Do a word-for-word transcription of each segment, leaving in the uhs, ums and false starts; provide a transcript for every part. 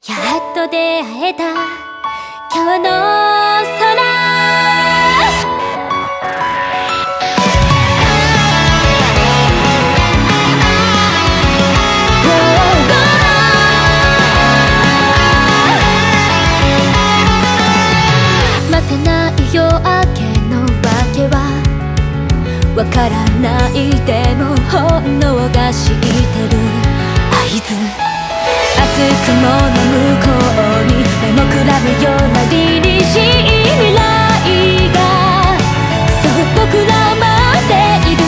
やっと出会えた今日の空。待てない夜明けの訳はわからない。でも本能が知ってる合図。熱く雲の向こうに目もくらむような凛々しい未来が、そう僕らを待っている。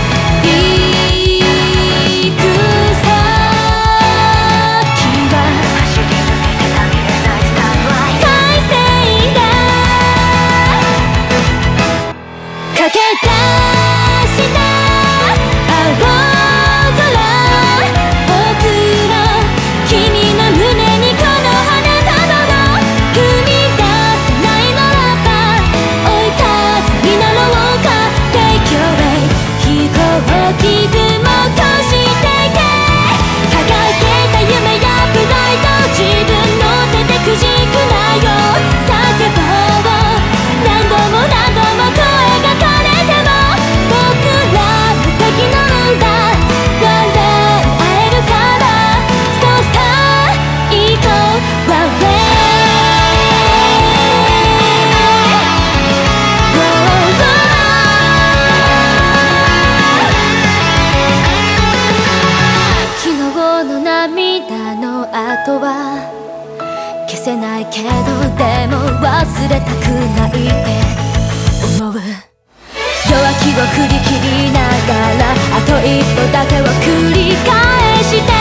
行く先は快晴だ。駆け出した後は消せないけど、でも忘れたくないって思う。弱気を振り切りながらあと一歩だけを繰り返して